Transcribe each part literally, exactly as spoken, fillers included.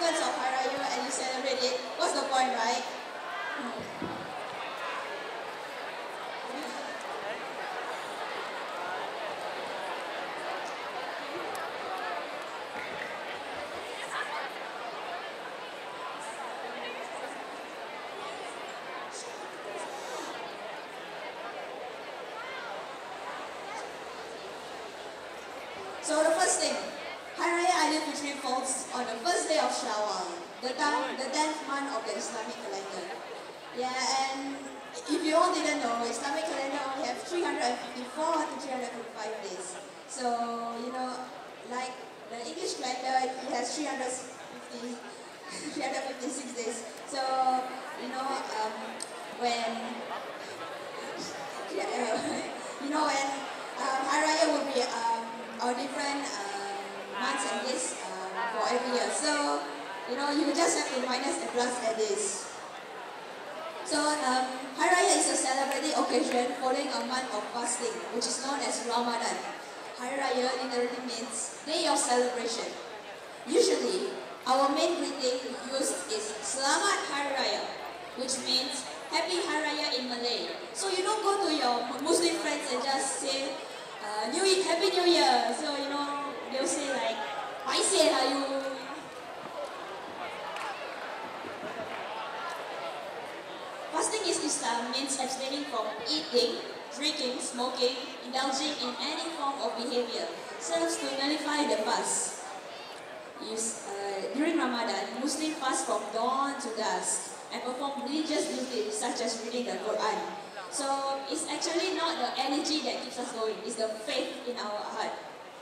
significance of Hari Raya and you celebrate it, what's the point, right? So the first thing, Hari Raya Aidilfitri falls on the first day of Shawwal, the, the tenth month of the Islamic calendar. Yeah, and if you all didn't know, Islamic calendar only have three hundred fifty-four to three hundred fifty-five days. So, you know, like the English calendar, it has three hundred fifty, three hundred fifty-six days. So, you know, um, when, you know, when um, Hari Raya would be um, or different um, months and days um, for every year. So, you know, you just have to minus and plus add this. So, um, Hari Raya is a celebrated occasion following a month of fasting, which is known as Ramadan. Hari Raya literally means day of celebration. Usually, our main greeting used is Selamat Hari Raya, which means Happy Hari Raya in Malay. So you don't go to your Muslim friends and just say, Uh, New Year, Happy New Year. So, you know, they'll say like, Paiseh lah you. Fasting is Islam means abstaining from eating, drinking, smoking, indulging in any form of behavior. Serves to nullify the fast. Use, uh, during Ramadan, Muslims fast from dawn to dusk and perform religious duties such as reading the Quran. So, it's actually not the energy that keeps us going, it's the faith in our heart.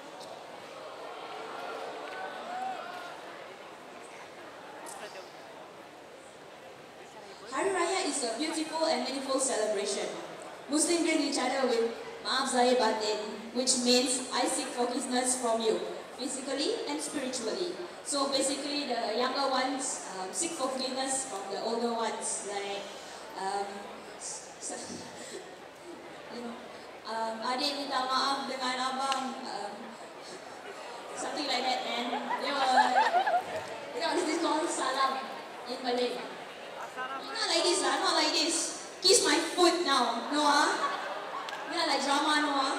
Hari Raya is a beautiful and meaningful celebration. Muslims greet each other with Maaf Zahir Batin, which means I seek forgiveness from you, physically and spiritually. So basically the younger ones um, seek forgiveness from the older ones, like um, So, you know, um, adik minta maaf dengan abang, um, something like that, and they were, you know, this is called salam in Malay. Not like this lah, not like this. Kiss my foot now, no ah? Not like drama, no ah?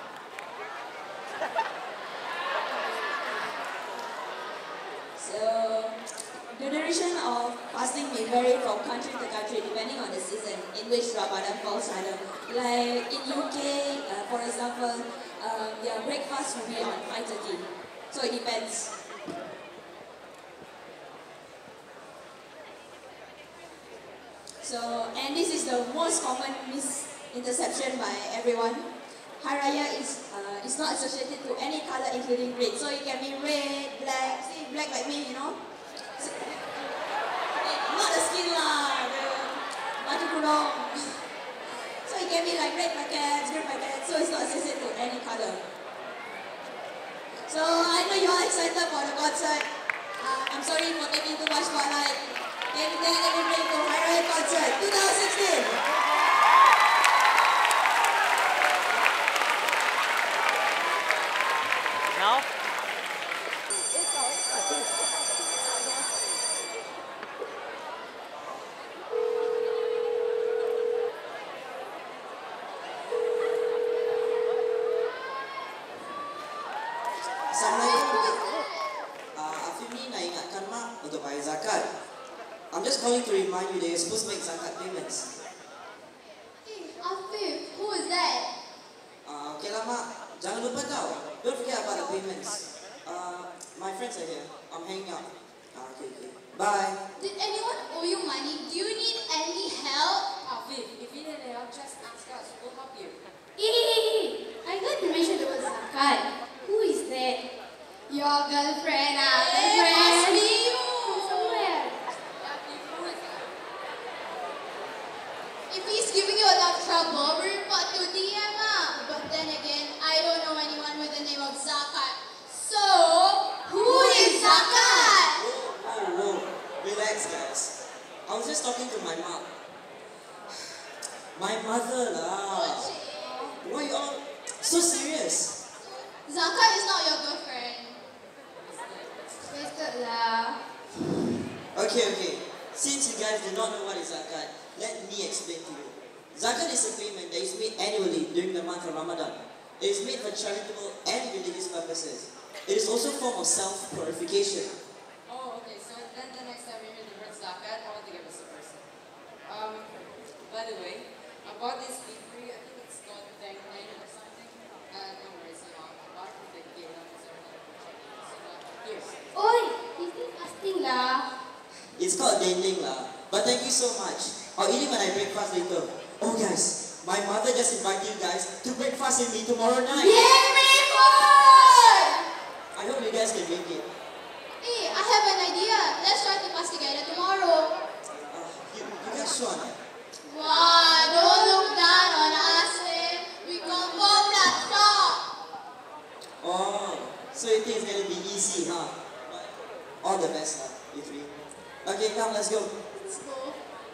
So, the duration of fasting may vary from country to country depending on the season in which Ramadan falls under. Like in U K, uh, for example, uh, their breakfast will be on five thirty. So it depends. So, and this is the most common misinterception by everyone. Hari Raya is uh, is not associated to any color including red. So it can be red, black, see black like me, you know. So, not the skin lah, the baju kurung. So it can be like red packets, green packets, so it's not associated to any color. So I know you all excited for the concert. Uh, I'm sorry for taking too much spotlight. And then let me bring to Hari Raya concert twenty sixteen. Now? I'm just calling to remind you that you're supposed to make zakat payments. Hey, Afif, who is that? Uh, okay lah mak, jangan lupa tau. Don't forget about the payments. Uh, my friends are here. I'm hanging out. Uh, okay, okay. Bye. Did anyone owe you money? Do you need any help? Afif, if you need help, just ask us. We'll help you. Hey, I heard you mention the word zakat. Who is that? Your girlfriend, ah, Hey, girlfriend. must be you. Somewhere. Afif, who is that? If he's giving you enough trouble, report to D M, ah. But then again, I don't know anyone with the name of Zakat. So, who is Zakat? Whoa, whoa, relax guys. I was just talking to my mom. My mother lah. Why you all so serious? Zakat is not your girlfriend. Wasted lah. Okay, okay. Since you guys do not know what is zakat, let me explain to you. Zakat is a payment that is made annually during the month of Ramadan. It is made for charitable and religious purposes. It is also a form of self-purification. Oh, okay. So then the next time we hear the word zakat, I want to give us a person. Um, by the way, about this degree, I think it's called Deng Deng or something. Uh, no worries, you know. Apart from the Geylang, is there another project? So, uh, here's. Oi, he's still fasting lah. It's called dendeng lah. But thank you so much. I'll eat it when I breakfast later. Oh guys, my mother just invited you guys to breakfast with me tomorrow night. Yay, Raymond! I hope you guys can make it. Hey, I have an idea. Let's try to fast together tomorrow. Uh, you, you guys sure? Nah? Wow, don't look down on us, eh? We confirm that shop. Oh, so you think it's gonna be easy, huh? But all the best, huh, you three. Okay, come, let's go. Let's go.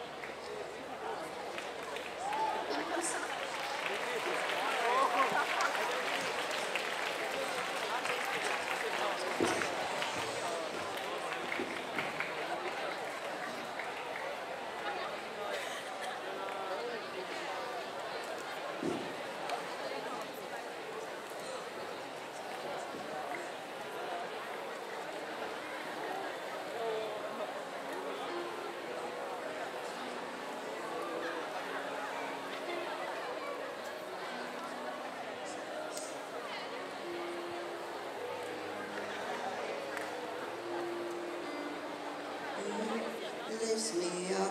Lifts me up.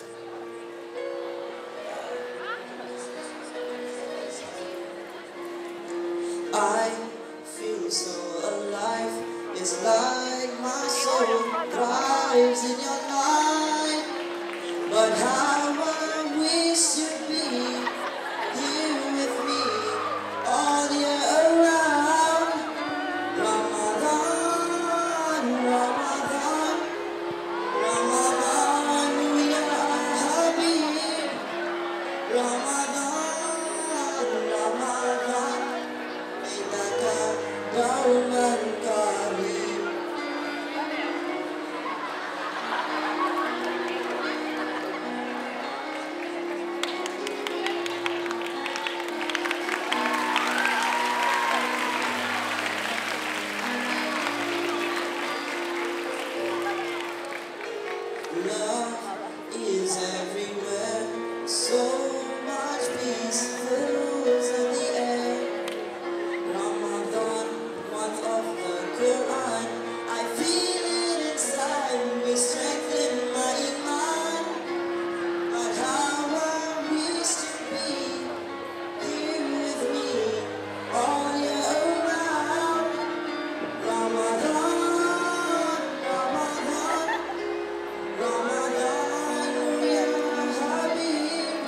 I feel so alive. It's like my soul thrives in your light. But how I wish you'd be here with me all year around. Ramadan, Ramadan, Ramadan, ya Habib. Ramadan, Ramadan, Innaka dauman karim. Love is everywhere, so much peace fills in the air. Ramadan, month of the Quran, I feel it inside me, strengthen my iman. But how I wish to be here with me all year round. Ramadan, Ramadan, Ramadan, ya Habib.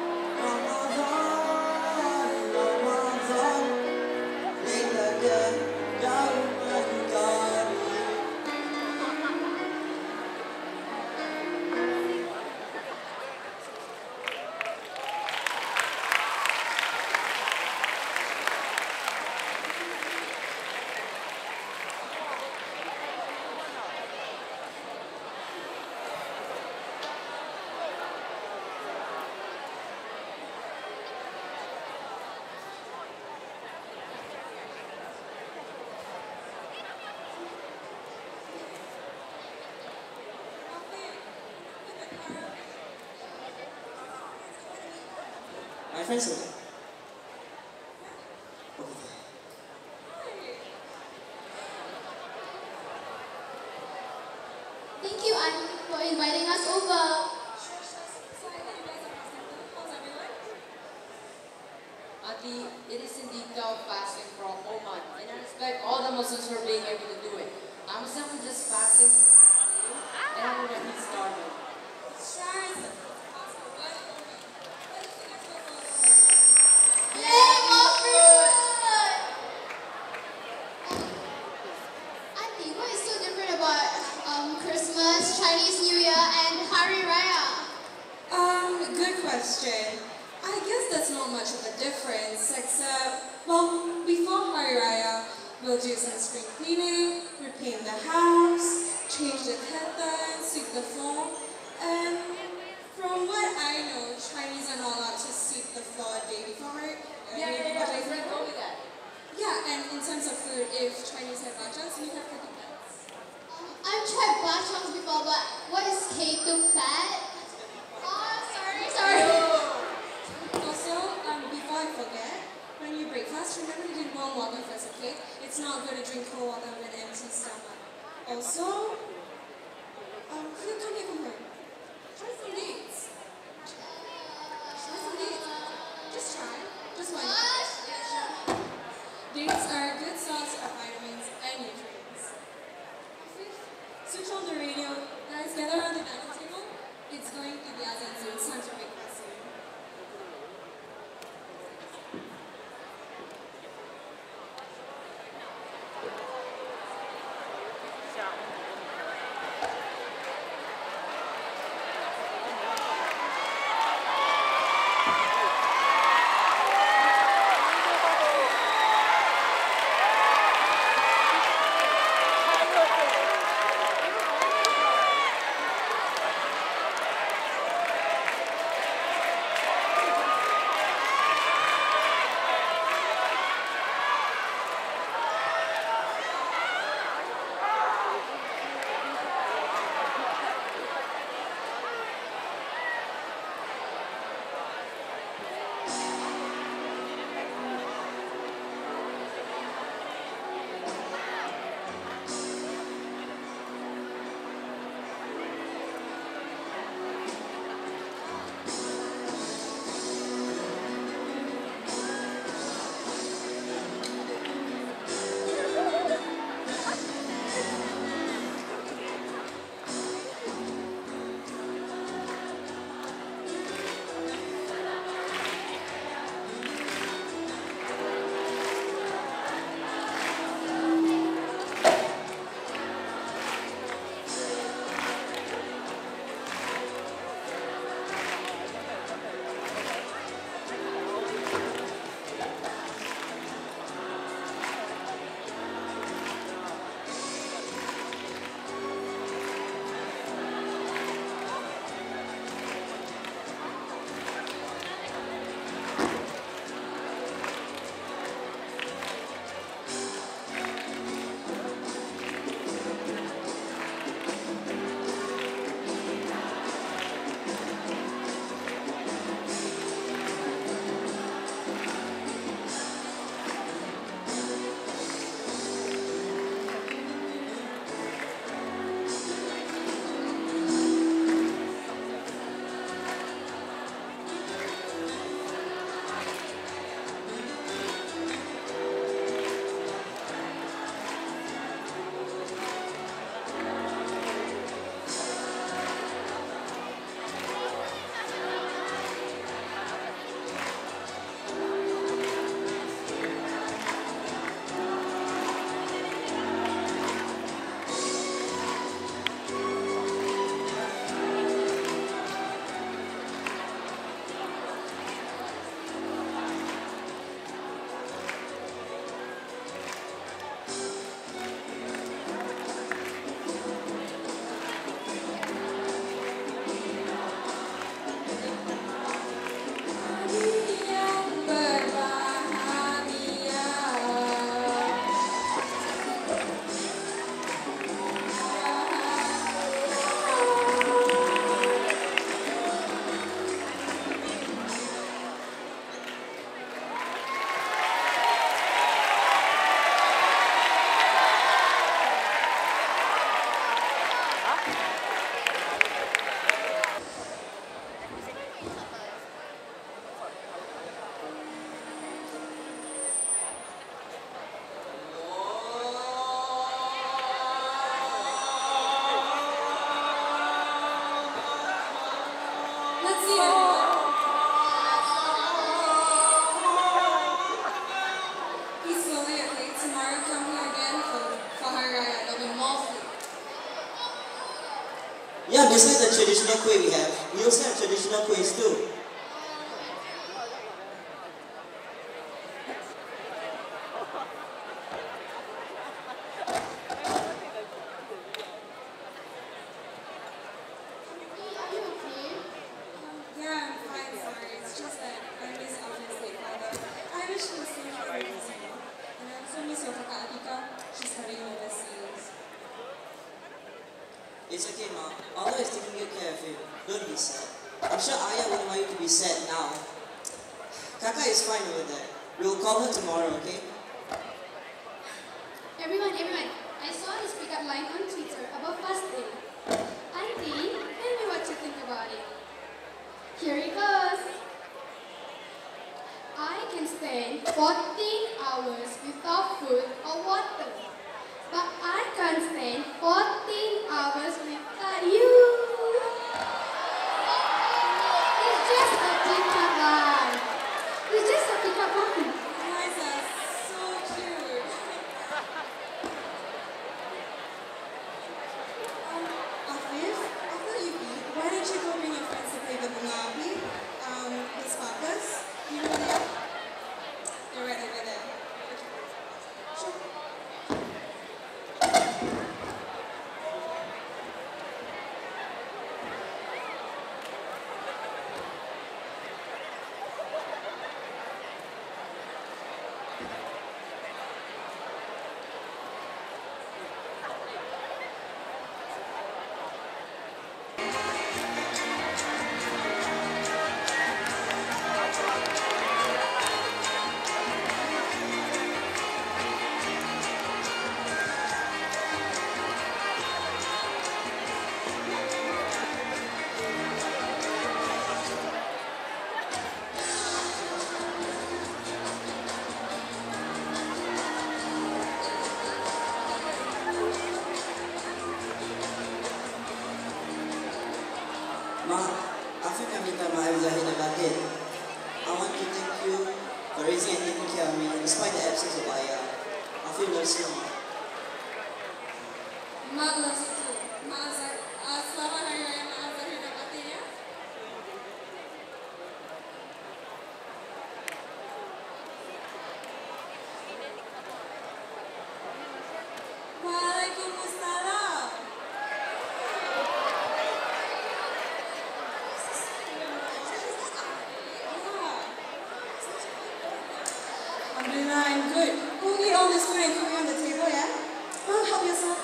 Ramadan, Ramadan, Innaka dauman karim. My friends are there. Over there. Thank you, Anne, for inviting us over. Auntie, it is indeed tough fasting for a whole month, and I respect all the Muslims for being able to do it. I'm someone just fasting, and I'm already starving. Yay, more fruit! Auntie, what is so different about um, Christmas, Chinese New Year, and Hari Raya? Um, good question. I guess that's not much of a difference, except, well, before Hari Raya, we'll do some spring cleaning, repaint the house, change the curtain, sweep the floor, and from what I know, Chinese are not allowed to sweep the floor a day before. Uh, Yeah, maybe yeah, yeah. the day Let's let before. go with that. Yeah, and in terms of food, if Chinese have bachans, we have ketupat. I've tried bachans before, but what is ketupat? Oh, sorry, sorry. Also, um, before I forget, when you breakfast, remember to drink warm water first, okay? It's not good to drink cold water with an empty stomach. Also, um, come come here, come here. Try some dates. Try some dates. Just try. Just one. Gosh. Dates are a good source of vitamins and nutrients. Switch on the radio. Guys, gather around the dining table. It's going to be azan soon. It's time to breakfast soon. Yeah, besides the traditional kueh we have, we also have traditional kuehs too. I'm fine, sorry. It's just that I miss Alvin's late father. I wish he was safe here in New Zealand. And I also miss your Kaka Adika. She's studying overseas. It's okay, Ma. Allah is taking good care of him. Don't be sad. I'm sure Ayah wouldn't want you to be sad now. Kaka is fine over there. We'll call her tomorrow, okay? Everyone, everyone, I saw this pickup line on Twitter about fasting. Auntie, tell me what you think about it. Here it goes. I can stand fourteen hours without food or water, but I can't stand fourteen hours without you. It's just a pickup line. It's just a pickup line. You guys are so cute. Um, Afif, after you eat, why don't you go bring your friends to play the Monopoly? Um, the Sparkers. You know them? They're right over there. Sure. Ma, Afif nak minta maaf Zahid dan Batin. I want to thank you for raising and taking care of me despite the absence of Ayah. Afif loves you, Ma. Mak loves you too. Mak Zahid. Uh, selamat Hari Raya Mak Zahid dan Batin ya. Waalaikumsalam. Alhamdulillah, I'm good. Go eat all this food and cook it on the table, yeah? Oh, help yourself.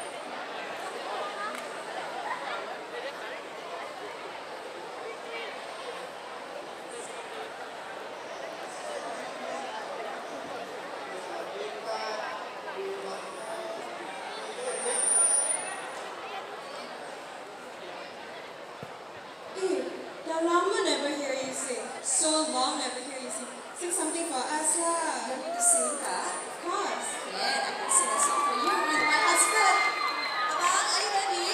Eh, dah lama never hear you sing. So long never hear you sing. Sing something for us lah. You want me to sing, Kak? Of course. Yeah, I can sing a song for you with my husband. Abang, are you ready?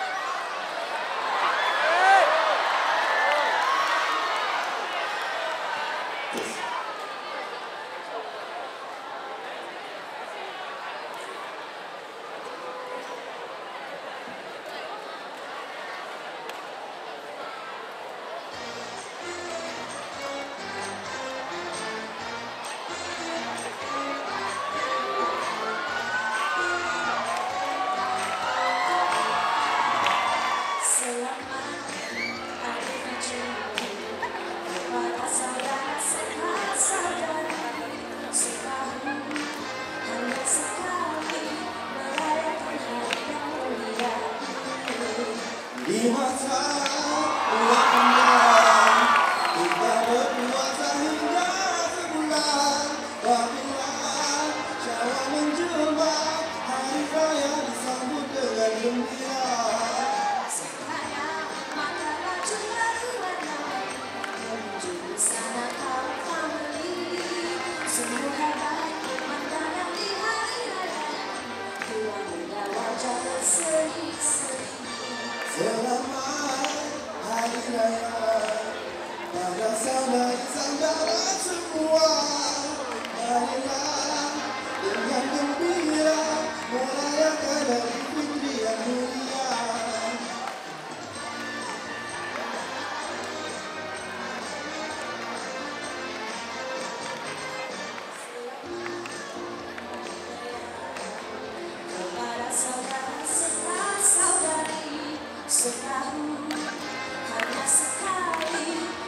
Di masa bulan Ramadan, kita berpuasa hingga sebulan. Apabila Syawal menjelma, hari raya disambut dengan gembira. Sekarang makalah cuma warna menuju sana kau family. Sungguh hebat pemandangan di hari raya. Dua muda wajah berseri-seri. Selamat hari raya pada saudara-saudara semua. Marilah dengan gembira merayakan Hari Fitri yang mulia. Kepada saudara serta saudari, setahun hanya sekali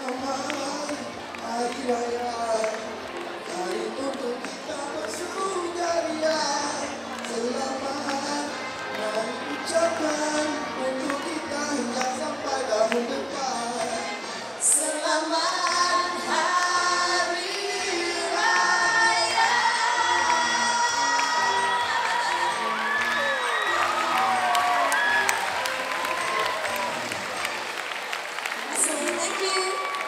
Selamat Hari Raya, hari untuk kita bersukaria. Selamat, mari ucapkan untuk kita hingga sampai tahun depan. Selamat Hari Raya. Asli, thank you.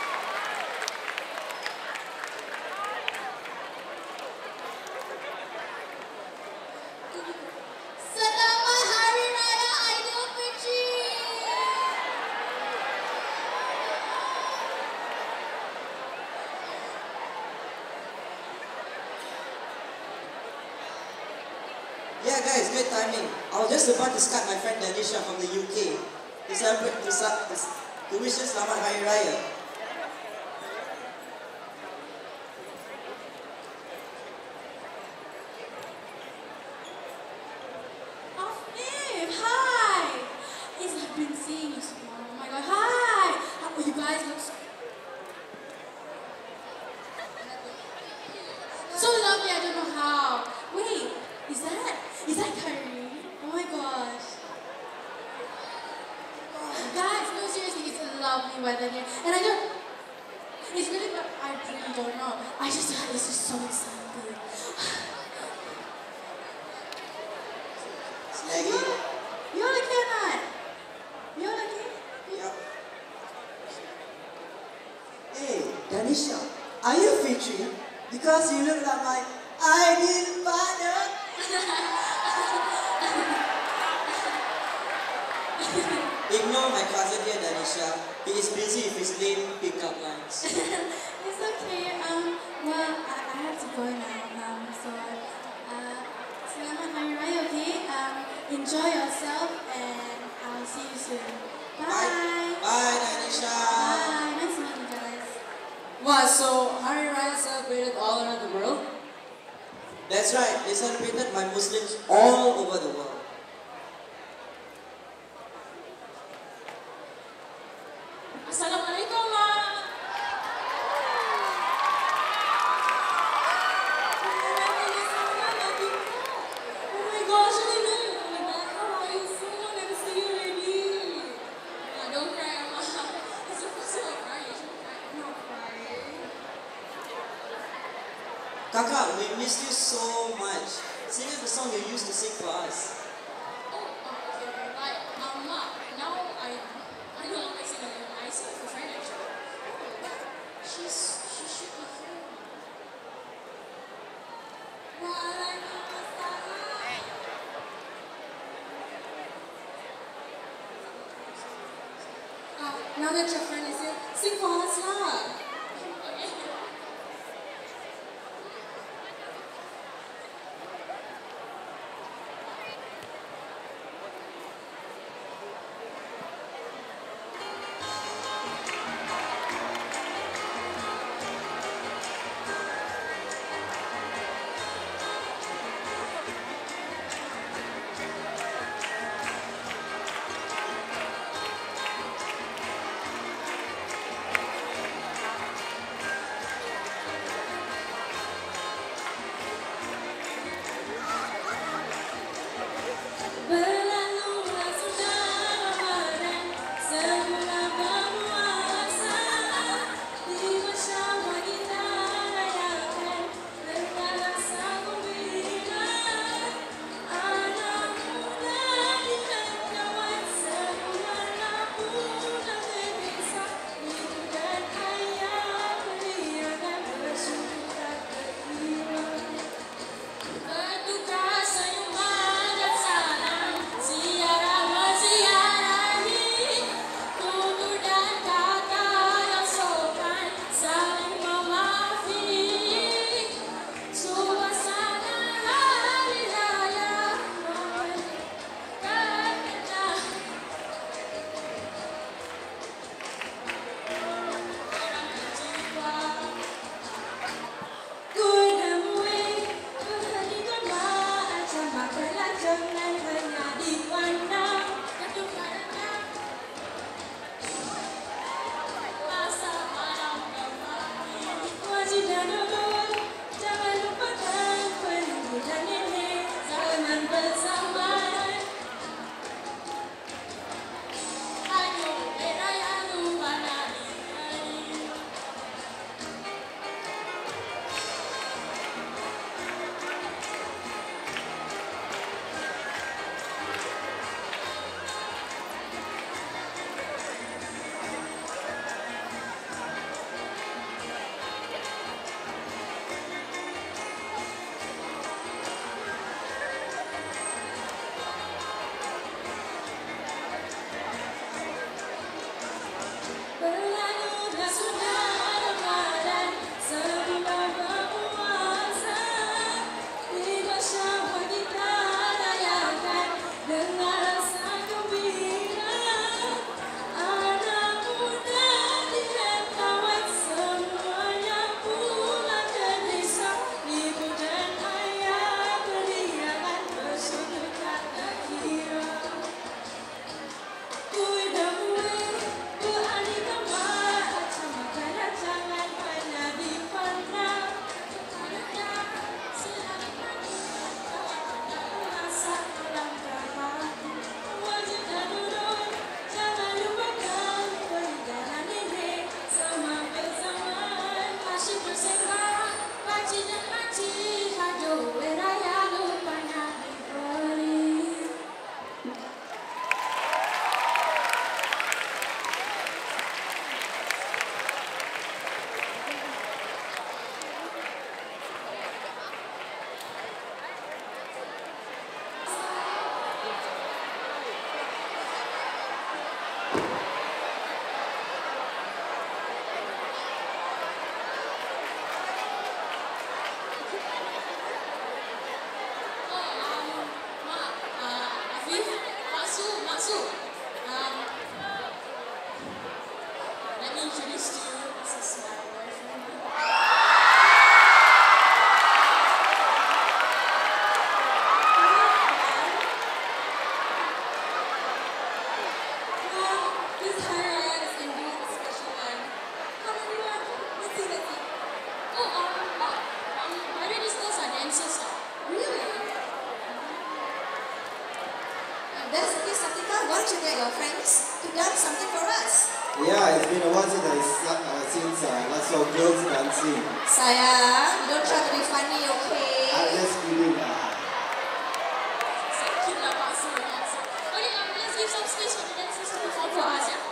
Selamat Hari Raya Aidilfitri. Yeah, guys, great timing. I was just about to start my friend Danisha from the U K to celebrate to, sa- to, s- to wish us Selamat Hari Raya. Afif, hi! Yes, I've been seeing you so long. Oh my god, hi! How, you guys look so, so lovely, I don't know how. Wait, is that, is that Kyrie? Oh my gosh. Guys, no seriously, it's a lovely weather here. And I don't, it's really, but I really don't know. I just, it's just so exciting. Snaggy. You're the kid, not? You're the kid? Yep. Hey, Danisha, are you Fitri? Because you look like my ideal partner. Ignore my cousin here, Danisha. He is busy with his lame pickup lines. It's okay. Um, well, I, I have to go now. Um, so, uh, Selamat Hari Raya, okay? Um, enjoy yourself, and I'll see you soon. Bye. Bye. Bye, Danisha. Bye. Nice to meet you guys. Wow, so Hari Raya celebrated all around the world? That's right. They celebrated by Muslims all over the world. Assalamualaikum, Ma. Oh my gosh, I didn't know you were coming back. How are you? So long, never see you already. Nah, don't cry, Amma. It's your first time crying. You shouldn't cry. I'm not crying. Kaka, we missed you so much. Sing us the song you used to sing for us. Oh, oh, okay, okay. Like, Amma, now I, I no longer sing alone. I sing with a friend actually. She's, she should be here. Uh, now that your friend is here, sing for us lah. introduce to you, this is my boyfriend. Well, this Hari Raya is indeed a special one. Come everyone, let's see, let's see. Oh, um, oh, um, my already skills are dancers. Really? If that's the case, Satika, why don't you get your friends to dance something for us? Yeah, it's been a while since I sa- uh, since uh, last saw girls dancing. Sayang, don't try to be funny, okay? I'm just kidding. Uh, So cute lah, Pak Su, Pak Su. Okay, um, let's give some space for the dancers to perform for us, yeah?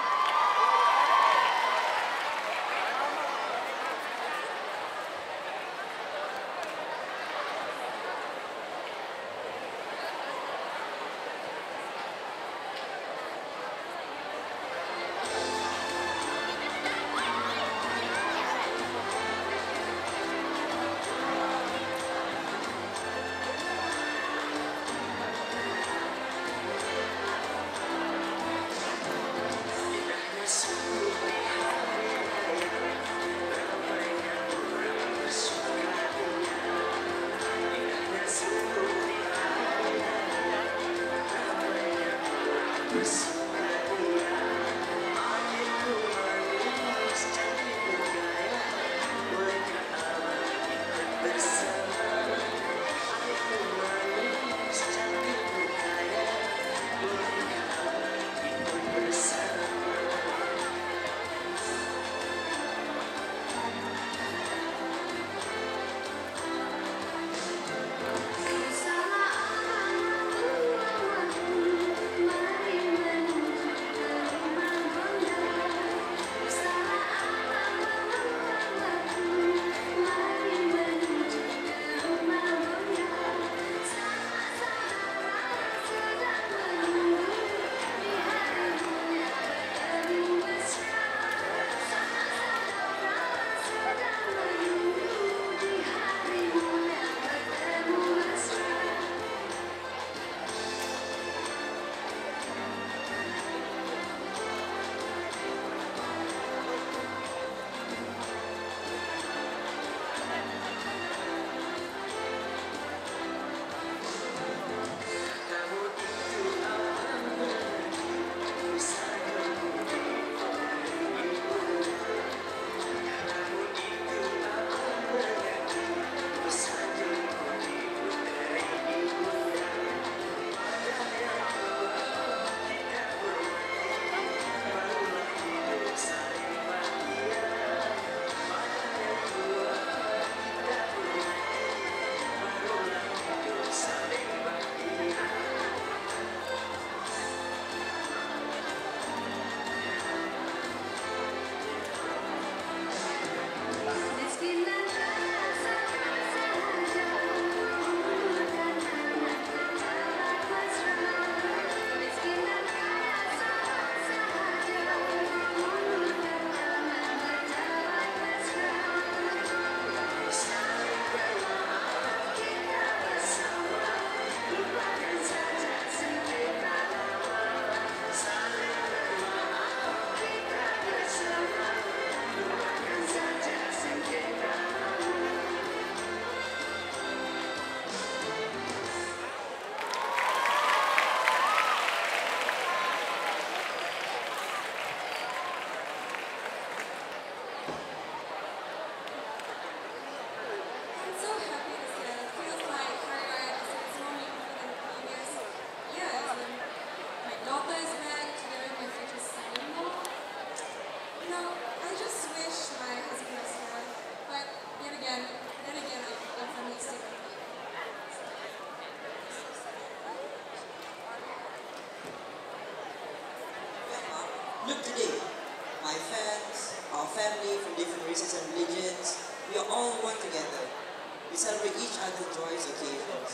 Look today, my fans, our family from different races and religions, we are all one together. We celebrate each other's joyous occasions.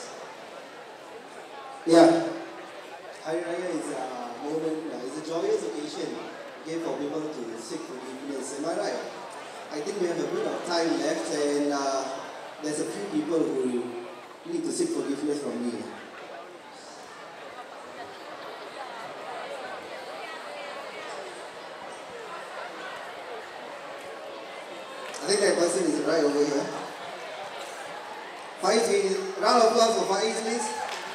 Yeah, Hari Raya is a moment, uh, it's a joyous occasion again for people to seek forgiveness. Am I right? I think we have a bit of time left, and uh, there's a few people who need to seek forgiveness from me. I think that person is right over here. Faiz, please. Round of applause for Faiz, please.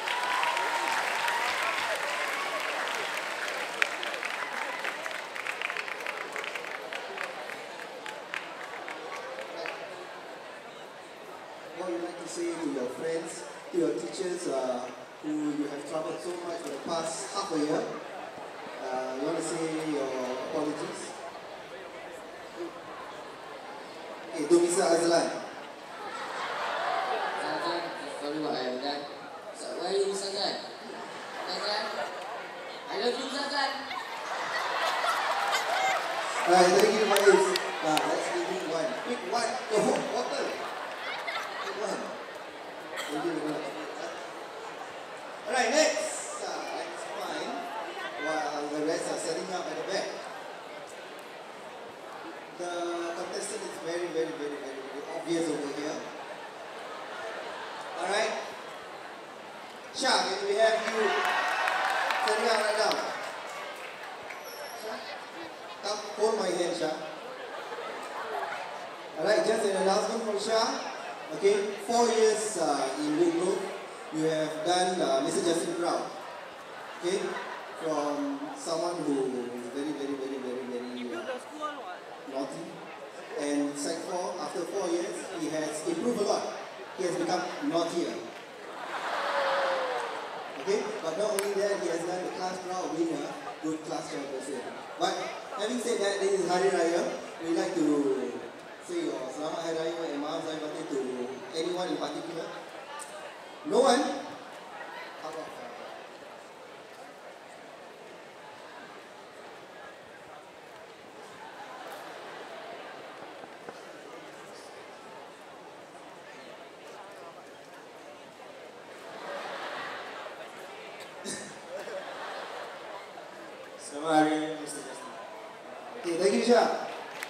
What would you like to say to your friends, to your teachers uh, who you have troubled so much for the past half a year? Uh, you want to say your apologies? Okay, to Mister Azlan. Zazan, sorry what I have done. So, where are you, Zazan? Zazan? I love you, Zazan. Alright, thank you, Faiz. Uh, let's give him one. Pick one. Go home, water. Pick one. Thank you very much. Alright, next. Uh, let's find while the rest are setting up at the back. The contestant is very, very, very, very, very obvious over here. Alright. Shah, can we have you setting up right now? Shah? Come, hold my hand, Shah. Alright, just an announcement from Shah. Okay, four years uh, in Woodgrove, you have done uh, Mister Justin proud. Okay, from someone who is very, very, very, very, very uh, naughty. And Sec four, after four years, he has improved a lot. He has become naughtier. Okay, but not only that, he has done the class proud being a good class chairperson. But having said that, this is Hari Raya. We like to say your Selamat Hari Raya and Maaf Zahir Batin to anyone in particular. No one? How about Selamat Hari Raya, Mister Justin. Okay, thank you, Shah.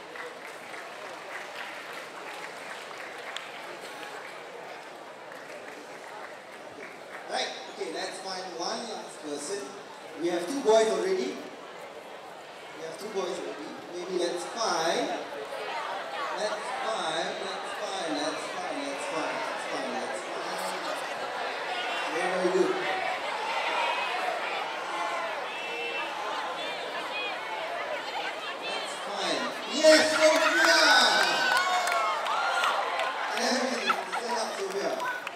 Right, okay, let's find one last person. We have two boys already. We have two boys already. Maybe let's find. Let's find, let's find, let's find, let's find, let's find, let's find. Very, very good. Let's find. Yes, Sophia! Everything, stand up, Sophia.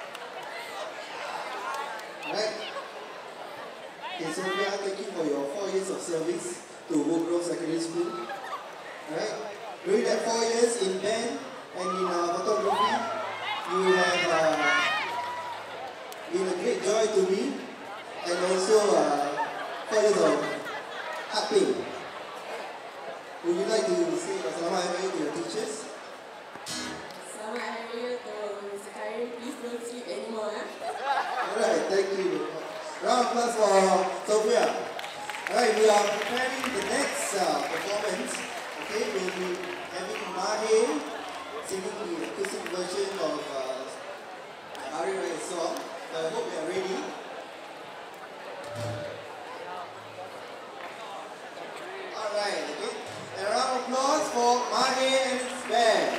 Right? Okay, Sophia, thank you for your four years of service to Woodgrove Secondary School. Alright? During that four years in band and in uh, photography, you have uh, been a great joy to me and also uh, four years of acting. Would you like to say Selamat Hari Raya to your teachers? Selamat Hari Raya to Mister Khairi. Please don't sleep anymore. Eh? Alright, thank you. Round of applause for Sophia. Alright, we are preparing the next uh, performance. Okay, we'll be having Mahe singing the acoustic version of uh, Hari Raya song. So I hope you are ready. Alright, okay. And a round of applause for Mahe and his band.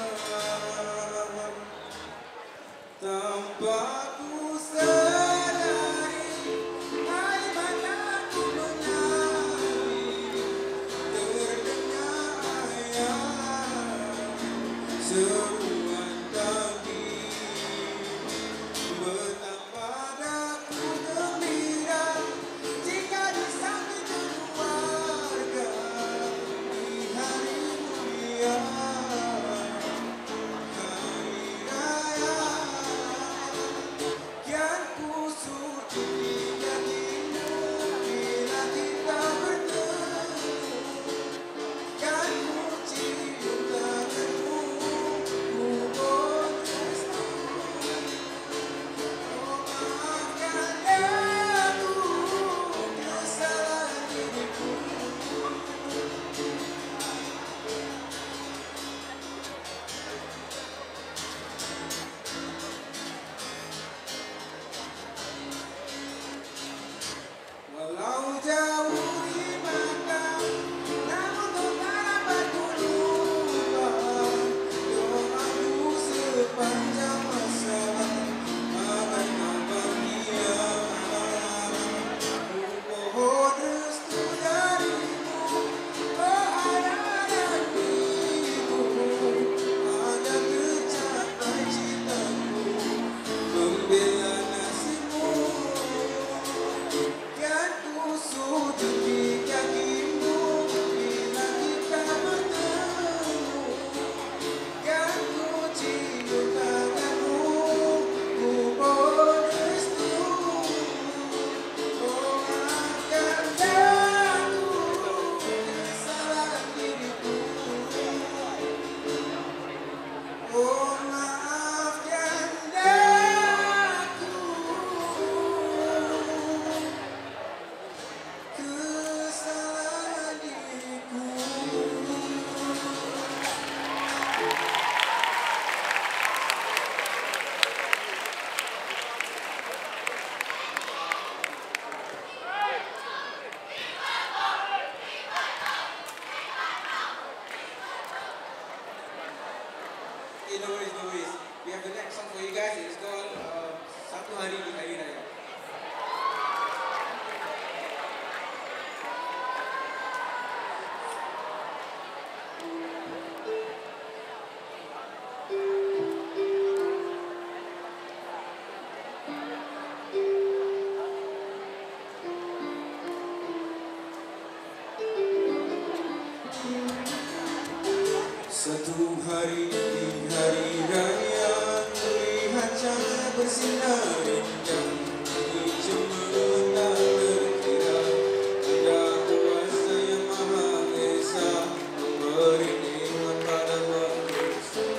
Tanpa ku sadar worries, no worries. We have the next song for you guys. It's called uh, Satu Hari di Hari Raya. Satu hari di hari raya, melihat cahaya bersinar indah, ini cemerlang terkira, indah kuasa yang maha esa, memberi nikmat pada manusia.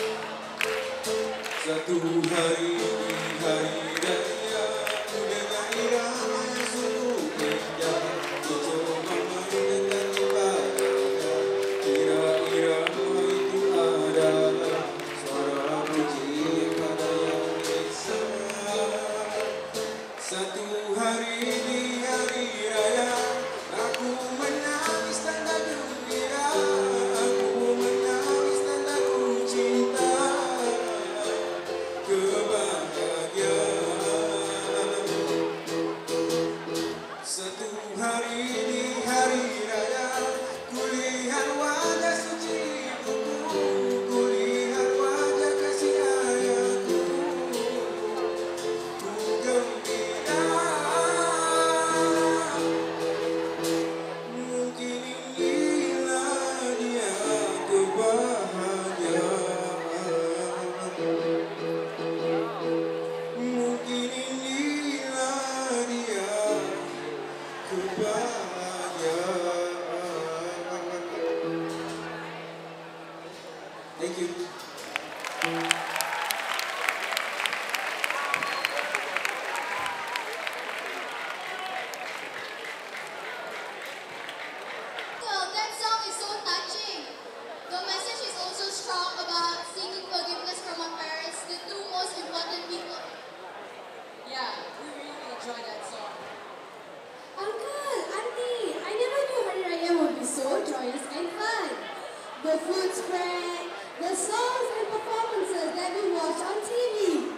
Satu hari di hari raya, ku dengar irama yang sungguh indah, ku coba mendengar ibadahnya, kira-kira satu hari di hari raya, aku menangis tanda gembira, aku menangis tanda ku cinta, kebahagiaan. Satu hari di hari raya, kulihat wajah suci ibuku, kulihat wajah kasih ayahku, ku gembira. Mungkin inilah dia kebahagiaan, mungkin inilah dia kebahagiaan. Thank you. Well, that song is so touching. The message is also strong about seeking forgiveness from our parents, the two most important people. Yeah, we really enjoyed that song. Uncle, Auntie, I never knew Hari Raya would be so joyous and fun. The food spread, the songs and performances that we watch on T V.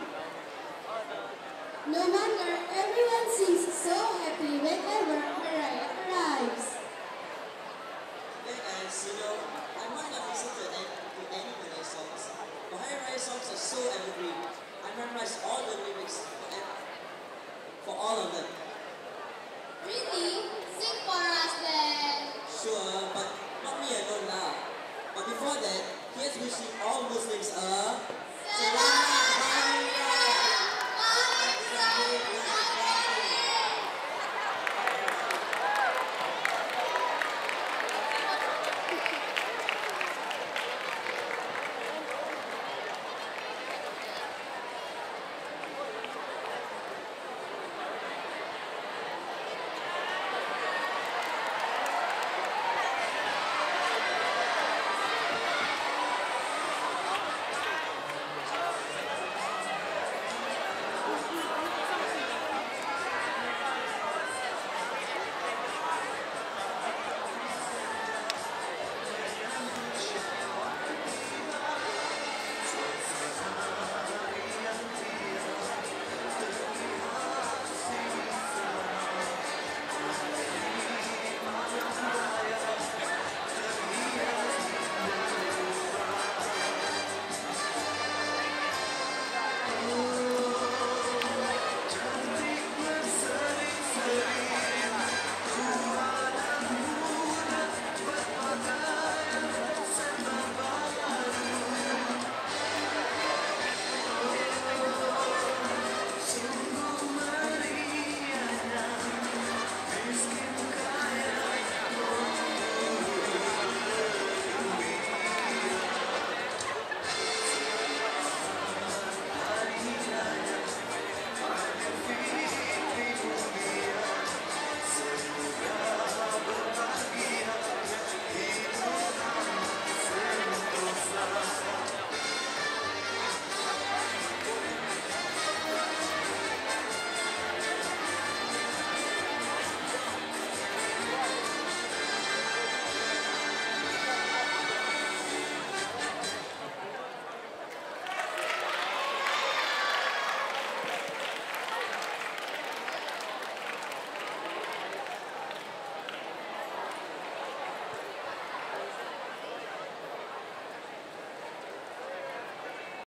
No wonder everyone seems so happy whenever Hari Raya arrives. Yeah guys, you know, I might not listen to any, to any Malay songs, but Hari Raya songs are so evergreen. I memorize all the lyrics for, ev- for all of them. Really? Sing for us then. Sure, but not me alone now. But before that, here's wishing all Muslims a